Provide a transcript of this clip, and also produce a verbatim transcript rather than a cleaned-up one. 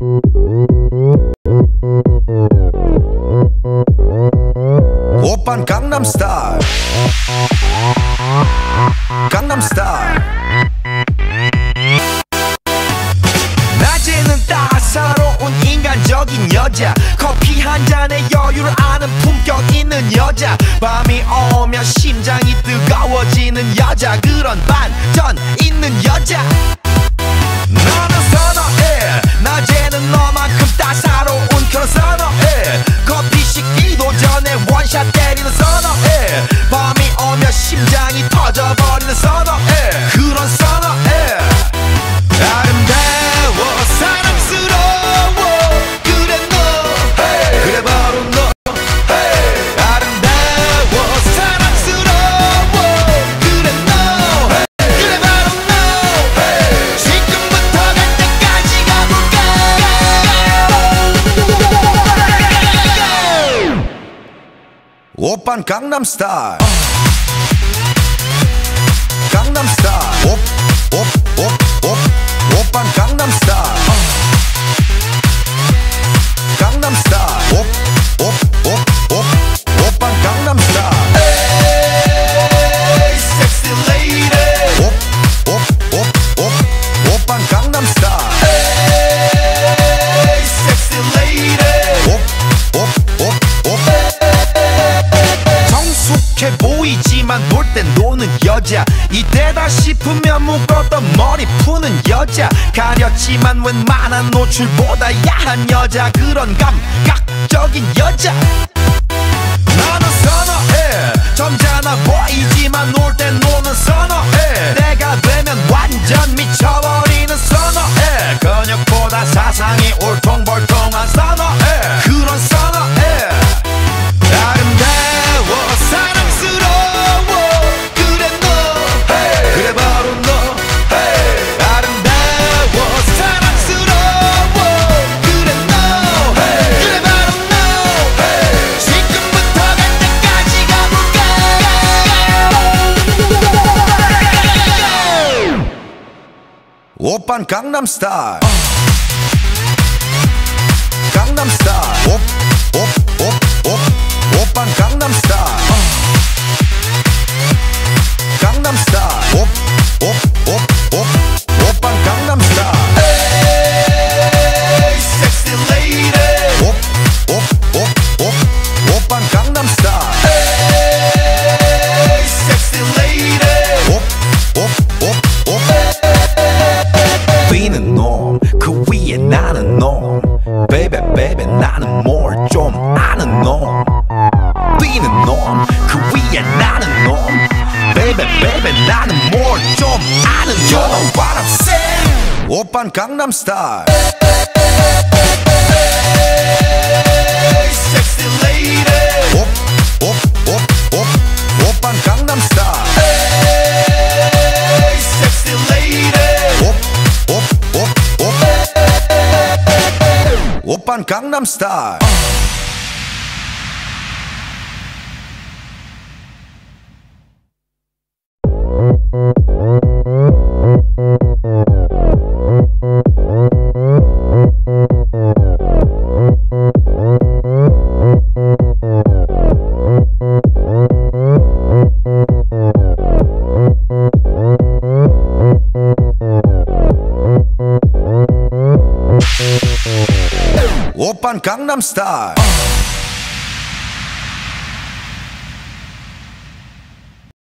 오빤 강남 스타일 강남 스타일 낮에는 따사로운 인간적인 여자 커피 한 잔에 여유를 아는 품격 있는 여자 밤이 오면 심장이 뜨거워지는 여자 그런 반전 있는 여자 나는 선어해 낮에는 너만큼 따사로운 그런 선어해 커피 식기도 전에 원샷 때리는 선어해 밤이 오면 심장이 터져버리는 선어해 그런 선어해 아름다워 사랑스러워 그래 너 hey. 그래 바로 너 hey. 아름다워 사랑스러워 그래 너 hey. 그래 바로 너 hey. 지금부터 갈 때까지 가볼까 오빤 강남 스타일 강남 스타일 오, 오, 오, 오, 오빤 강남 스타일 강남 스타일 오, 오, 오, 오, 오빤 강남 스타일 에이 섹시 레이디 오, 오, 오, 오, 오빤 강남 스타일 에이 섹시 레이디 오, 오, 오, 오 성숙해 보이지만 놀 땐 노는 여자 이때다 싶으면 묶었던 머리 푸는 여자 가렸지만 웬만한 노출보다 야한 여자 그런 감각적인 여자 나는 선어해 점잖아 보이지만 놀 땐 노는 선어해 내가 되면 완전 미쳐버리는 선어해 근육보다 사상이 울퉁불퉁한 선어해 그런 선어해 아름다워 사랑스러워 그래 너 hey. 그래 바로 너 hey. 아름다워 사랑스러워 그래 너 hey. 그래 바로 너 hey. 지금부터 갈 때까지 가볼까 오빤 강남 스타일 강남 스타일 오, 오, 오, 오, 오빤 강남 스타일 강남 스타일 오, 오, 오, 오, 오빤 강남 스타일 에이 섹시 레이디 오, 오, 오, 오, 오빤 강남 스타일 에이 섹시 레이디 오, 오, 오, 오 B는 놈, 그 위에 나는 놈 Baby baby 나는 뭘 좀 아는 놈 B는 놈, 그 위에 나는 놈 Baby baby 나는 뭘 좀 아는 놈 You know what I'm saying 오빤 강남 스타일 Sexy lady 오, 오, 오, 오, 오빤 강남 스타일 Sexy lady 오, 오, 오, 오, 오빤 강남 스타일 오빤 강남 스타일